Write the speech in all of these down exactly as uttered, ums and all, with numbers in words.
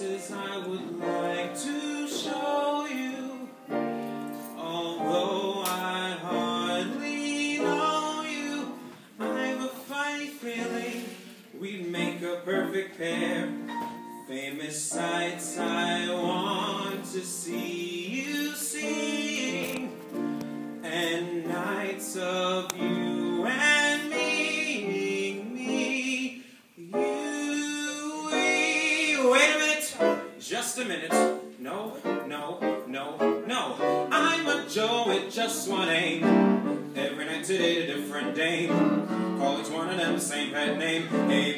places I would like to show you. Although I hardly know you, I have a funny feeling we'd make a perfect pair. Famous sights I want to see you seeing, and nights of you and me, me, you, we. Wait a minute, just a minute. No, no, no, no. I'm a Joe with just one aim. Every night to date a different dame. Call each one of them the same pet name. Hey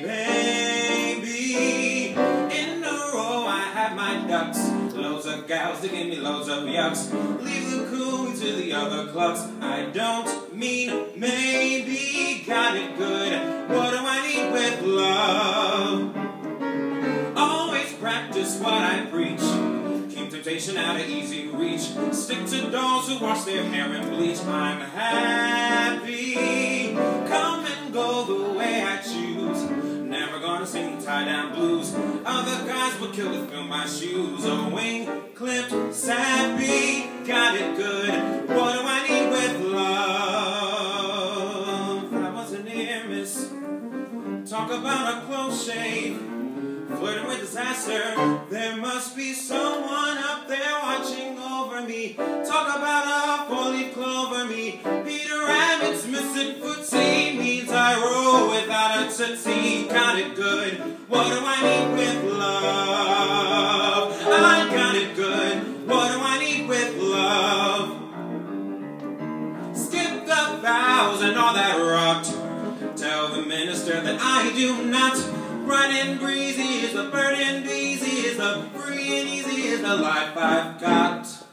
baby, in a row I have my ducks. Loads of gals to give me loads of yucks. Leave the cool to the other clubs. I don't mean maybe. Got it good. What do I need with love? Always practice what I preach. Keep temptation out of easy reach. Stick to dolls who wash their hair and bleach. I'm happy. Come and go the way I choose. Never gonna sing tie-down blues. Other guys would kill to fill my shoes. A wing clipped sappy. Got it good. What do I need with love? That was a near miss. Talk about a close shave. Flirting with disaster. There must be someone up there watching over me. Talk about a four-leaf clover me. Peter Rabbit's missing footsie means I roll without a tootsie. Got it good. What do I need with love? I got it good. What do I need with love? Skip the vows and all that rot. Tell the minister that I do not. Bright and breezy is the bird and beezy is the free and easy is the life I've got.